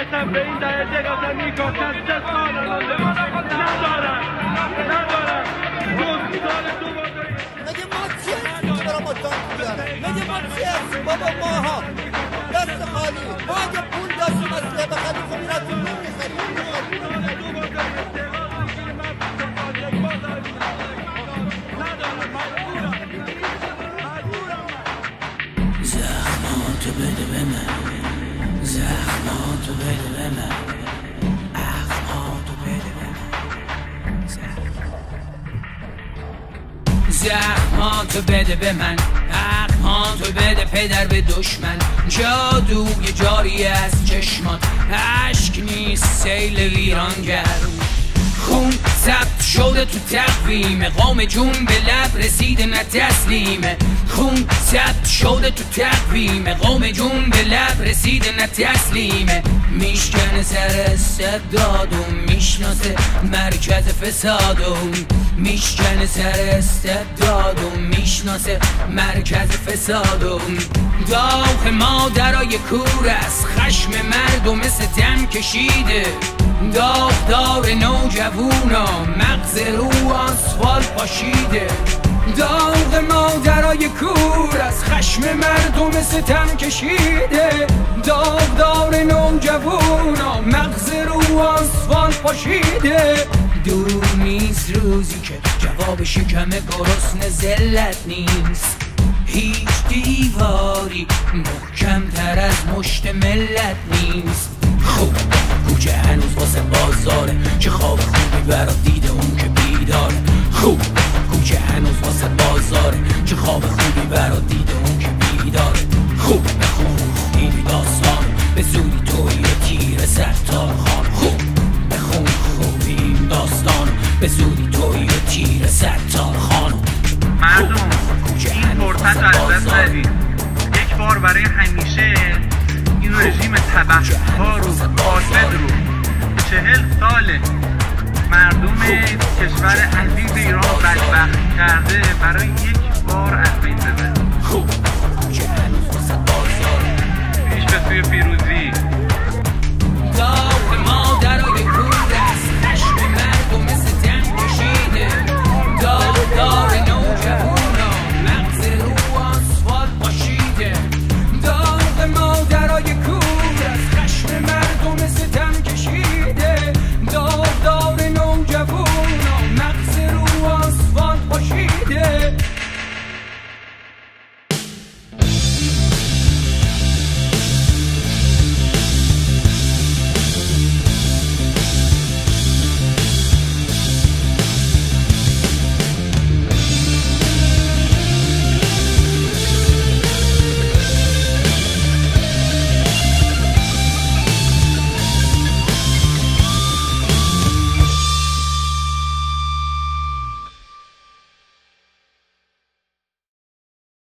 میخوام به این درجه قسم میکنم 3 سال ندارم مگه ما چی هستیم که برای ما تانک بیارن؟ مگه ما چی هستیم بابا؟ ماها دست خالی، ما اگه پول داشتیم اسلحه بخریم خب این از اون زخماتو بده به من، زخماتو بده به من، اخماتو بده به من، زخماتو بده به من، اخماتو بده پدر به دشمن. جادوی جاری از چشمات، عشق نیست سیل ویرانگر. خون ثبت شده تو تقویم، قوم جون به لب رسیده نه تسلیمه. خون ثبت شده تو تقویم، قوم جون به لب رسیده نه تسلیمه. میشکنه سر استبدادم، میشناسه مرکز فسادم. میشکنه سر استبدادم، میشناسه مرکز فسادم. داغ مادرای کور است، خشم مردم مثل دم کشیده. داغدار نوجوونا، مغز رو آسفالت پاشیده. داغ مادرای کور از خشم مردم ستم کشیده. داغدار نوجوونا، مغز رو آسفالت پاشیده. دور نیست روزی که جواب شکم گرسنه ذلت نیست. هیچ دیواری محکم تر از مشت ملت نیست. خوب کوچه هنوز واسه بازاره، چه خواب خوبی برا دیده اون که بیداره. خوب کوچه هنوز واسه بازاره، چه خواب خوبی برا دیده اون که بیداره. خوب بخون دیدی داستان، به زودی توی تیر ستار خان. خوب بخون خوبی این داستان، به زودی توی تیر ستار خان. مردم این فرصت رو از دست ندید. یک بار برای همیشه این رژیم تبهکار و فاسد رو 40 ساله مردم کشور عزیز ایران بدبخت کرده، برای یک